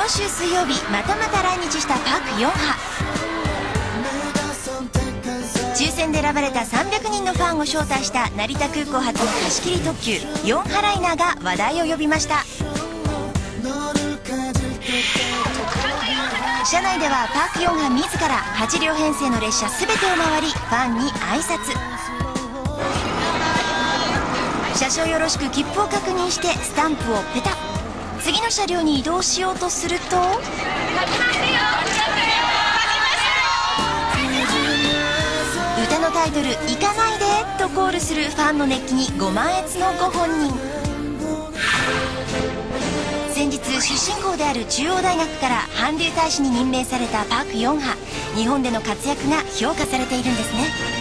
今週水曜日またまた来日したパク・ヨンハ。抽選で選ばれた300人のファンを招待した成田空港発の貸し切り特急ヨンハライナーが話題を呼びました。車内ではパク・ヨンハ自ら8両編成の列車全てを回りファンに挨拶。車掌よろしく切符を確認してスタンプをペタッ。次の車両に移動しようとすると歌のタイトル「行かないで」とコールするファンの熱気にご満悦のご本人。先日出身校である中央大学から韓流大使に任命されたパク・ヨンハ。日本での活躍が評価されているんですね。